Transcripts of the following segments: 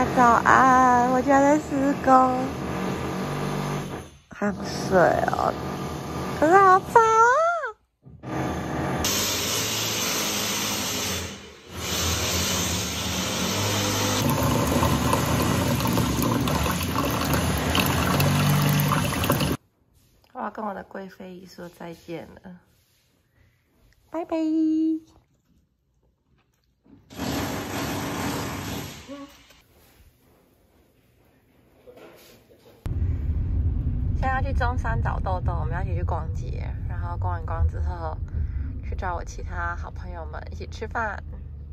家早安，我家在施工，好水哦，可是好吵啊！我要跟我的贵妃姨说再见了，拜拜。现在要去中山找豆豆，我们要一起去逛街，然后逛一逛之后，去找我其他好朋友们一起吃饭。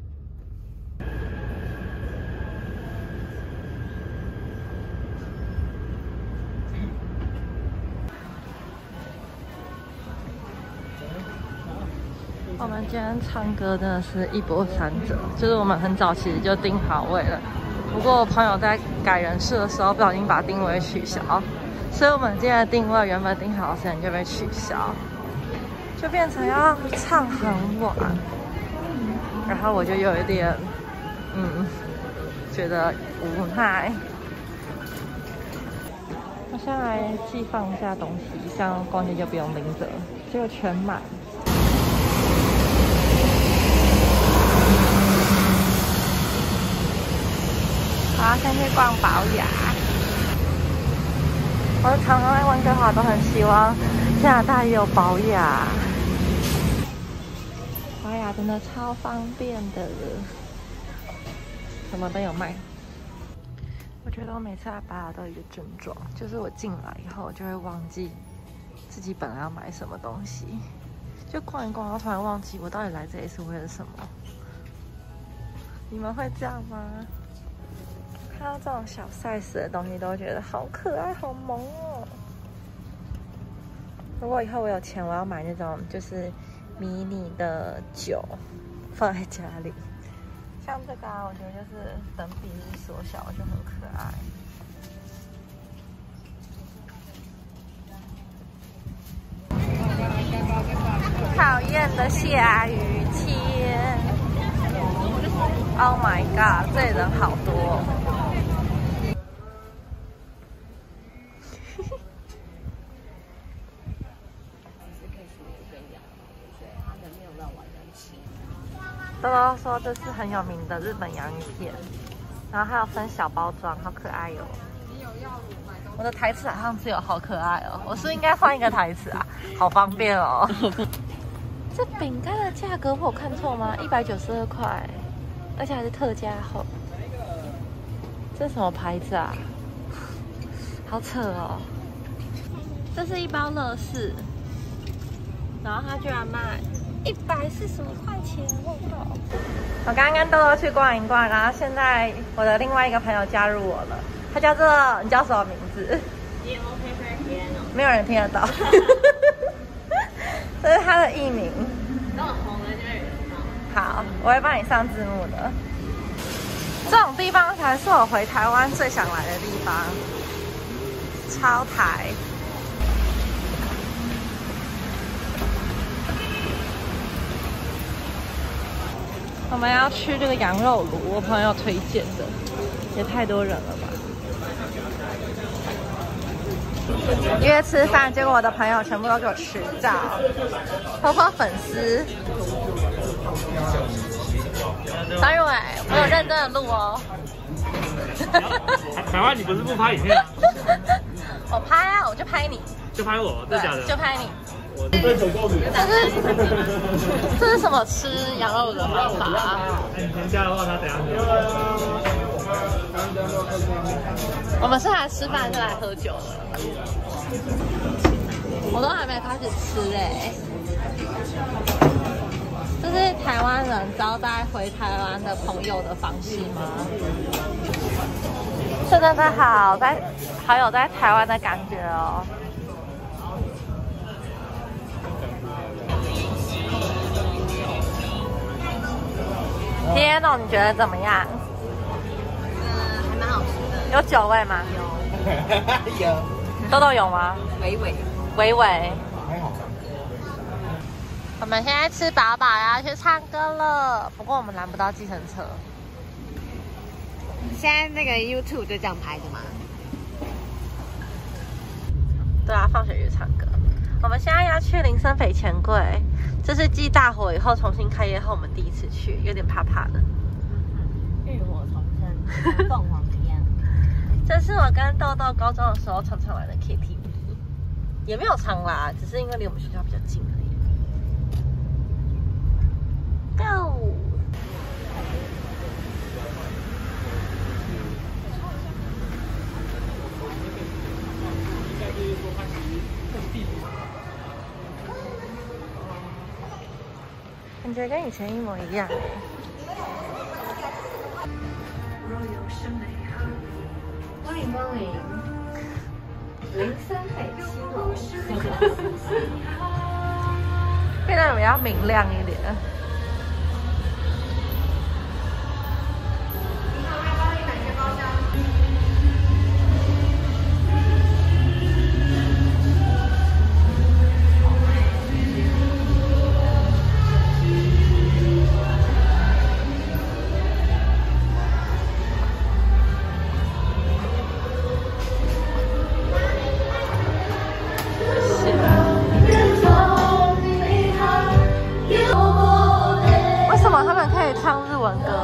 我们今天唱歌真的是一波三折，就是我们很早其实就订好位了，不过我朋友在改人事的时候不小心把定位取消。所以我们今天的定位原本定好的时间就被取消，就变成要唱很晚，然后我就有一点，觉得无奈。我现在来寄放一下东西，这样逛街就不用拎着，结果全满。好，先去逛宝雅。我常常在温哥华都很希望加拿大也有宝雅，宝雅真的超方便的，什么都有卖。我觉得我每次来宝雅都有一个症状，就是我进来以后就会忘记自己本来要买什么东西，就逛一逛，然后突然忘记我到底来这里是为了什么。你们会这样吗？看到这种小 size 的东西都觉得好可爱好萌哦。如果以后我有钱，我要买那种就是迷你的酒放在家里，像这个啊，我觉得就是等比例缩小就很可爱。讨厌的下雨天 ，Oh my god， 这里人好多。豆豆说这是很有名的日本洋芋片，然后还有分小包装，好可爱哟、我的台词好像只有好可爱哦，我是不是应该换一个台词啊？好方便哦。这饼干的价格我有看错吗？192块，而且还是特价后。这是什么牌子啊？好扯哦！这是一包乐事，然后它居然卖145块钱，我靠！我刚刚跟豆豆去逛一逛，然后现在我的另外一个朋友加入我了，他叫做，你叫什么名字？没有人听得到。这是他的艺名。等我红了就会有人知道。好，我会帮你上字幕的。这种地方才是我回台湾最想来的地方，超台。我们要吃这个羊肉炉，我朋友推荐的，也太多人了吧？约吃饭，结果我的朋友全部都给我迟到，包括粉丝。张玉伟，我有认真的录哦。 台湾你不是不拍影片吗？ 我拍啊，我就拍你。 就拍我，真的假的？ 就拍你。 这是什么吃羊肉的方法啊？ 你添加的话，他等下我们是来吃饭，是来喝酒的。我都还没开始吃哎。这是台湾人招待回台湾的朋友的方式吗？这真的好有在台湾的感觉哦。天哦，你觉得怎么样？ 还蛮好吃的。 有酒味吗？ 有。 有。豆豆有吗？微微。 还好。 我们现在吃饱饱要去唱歌了，不过我们拦不到计程车。 现在那个 YouTube 就这样拍的吗？ 对啊，放学去唱歌。我们现在要去林森北钱柜，这是继大火以后重新开业后我们第一次去，有点怕怕的。 浴火重生，跟凤凰一样。 这是我跟豆豆高中的时候常常来的 KTV， 也没有常啦，只是因为离我们学校比较近而已。Go！ 感觉跟以前一模一样。 欢迎光临林森北七楼。 变得比较明亮一点。唱日文歌